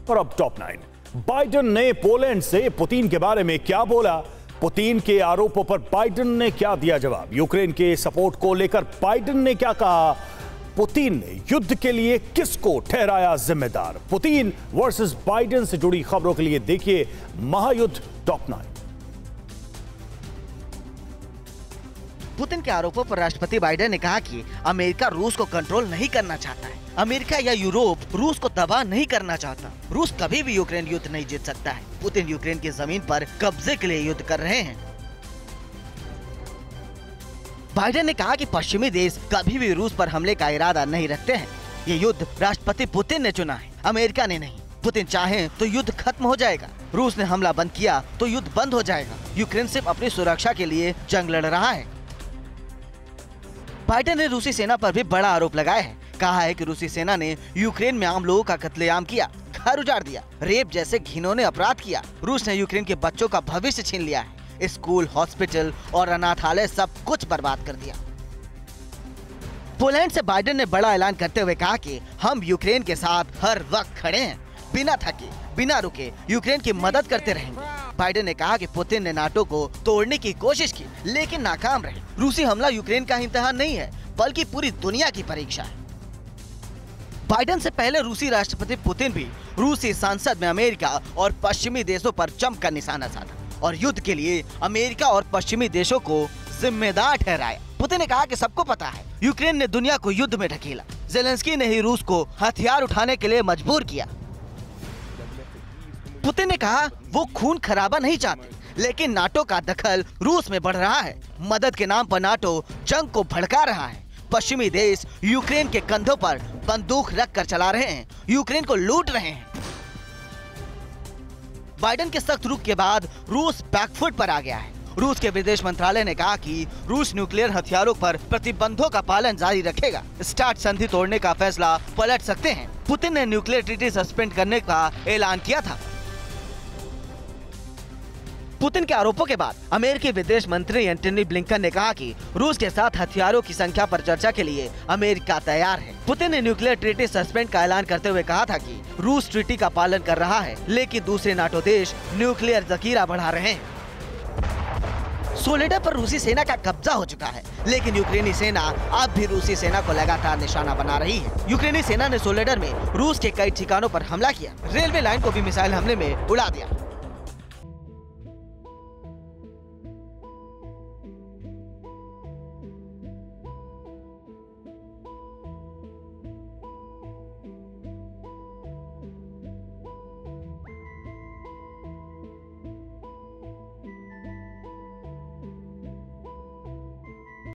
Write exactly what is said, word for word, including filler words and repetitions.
और अब top nine. Biden ने पोलैंड से पुतिन के बारे में क्या बोला, पुतिन के आरोपों पर बाइडेन ने क्या दिया जवाब, यूक्रेन के सपोर्ट को लेकर बाइडेन ने क्या कहा, पुतिन ने युद्ध के लिए किसको ठहराया जिम्मेदार। पुतिन वर्सेस बाइडेन से जुड़ी खबरों के लिए देखिए महायुद्ध टॉप नाइन। पुतिन के आरोपों पर राष्ट्रपति बाइडेन ने कहा कि अमेरिका रूस को कंट्रोल नहीं करना चाहता है। अमेरिका या यूरोप रूस को तबाह नहीं करना चाहता। रूस कभी भी यूक्रेन युद्ध नहीं जीत सकता है। पुतिन यूक्रेन की जमीन पर कब्जे के लिए युद्ध कर रहे हैं। बाइडेन ने कहा कि पश्चिमी देश कभी भी रूस पर हमले का इरादा नहीं रखते हैं। ये युद्ध राष्ट्रपति पुतिन ने चुना है, अमेरिका ने नहीं। पुतिन चाहे तो युद्ध खत्म हो जाएगा। रूस ने हमला बंद किया तो युद्ध बंद हो जाएगा। यूक्रेन सिर्फ अपनी सुरक्षा के लिए जंग लड़ रहा है। बाइडेन ने रूसी सेना पर भी बड़ा आरोप लगाया है। कहा है कि रूसी सेना ने यूक्रेन में आम लोगों का कत्लेआम किया, घर उजाड़ दिया, रेप जैसे घिनौने अपराध किया। रूस ने यूक्रेन के बच्चों का भविष्य छीन लिया है। स्कूल, हॉस्पिटल और अनाथालय सब कुछ बर्बाद कर दिया। पोलैंड से बाइडेन ने बड़ा ऐलान करते हुए कहा कि हम यूक्रेन के साथ हर वक्त खड़े हैं, बिना थके, बिना रुके यूक्रेन की मदद करते रहेंगे। बाइडेन ने कहा कि पुतिन ने नाटो को तोड़ने की कोशिश की लेकिन नाकाम रहे। रूसी हमला यूक्रेन का इम्तिहान नहीं है बल्कि पूरी दुनिया की परीक्षा है। बाइडेन से पहले रूसी राष्ट्रपति पुतिन भी रूसी संसद में अमेरिका और पश्चिमी देशों पर जमकर निशाना साधा और युद्ध के लिए अमेरिका और पश्चिमी देशों को जिम्मेदार ठहराया। पुतिन ने कहा कि सबको पता है यूक्रेन ने दुनिया को युद्ध में ढकेला। जेलेंस्की ने ही रूस को हथियार उठाने के लिए मजबूर किया। पुतिन ने कहा वो खून खराबा नहीं चाहते लेकिन नाटो का दखल रूस में बढ़ रहा है। मदद के नाम पर नाटो जंग को भड़का रहा है। पश्चिमी देश यूक्रेन के कंधों पर बंदूक रख कर चला रहे हैं, यूक्रेन को लूट रहे हैं। बाइडेन के सख्त रुख के बाद रूस बैकफुट पर आ गया है। रूस के विदेश मंत्रालय ने कहा कि रूस न्यूक्लियर हथियारों पर प्रतिबंधों का पालन जारी रखेगा। स्टार्ट संधि तोड़ने का फैसला पलट सकते हैं। पुतिन ने न्यूक्लियर ट्रीटी सस्पेंड करने का ऐलान किया था। पुतिन के आरोपों के बाद अमेरिकी विदेश मंत्री एंटनी ब्लिंकन ने कहा कि रूस के साथ हथियारों की संख्या पर चर्चा के लिए अमेरिका तैयार है। पुतिन ने न्यूक्लियर ट्रीटी सस्पेंड का ऐलान करते हुए कहा था कि रूस ट्रीटी का पालन कर रहा है लेकिन दूसरे नाटो देश न्यूक्लियर जखीरा बढ़ा रहे हैं। सोलेडर पर रूसी सेना का कब्जा हो चुका है लेकिन यूक्रेनी सेना अब भी रूसी सेना को लगातार निशाना बना रही है। यूक्रेनी सेना ने सोलेडर में रूस के कई ठिकानों पर हमला किया, रेलवे लाइन को भी मिसाइल हमले में उड़ा दिया।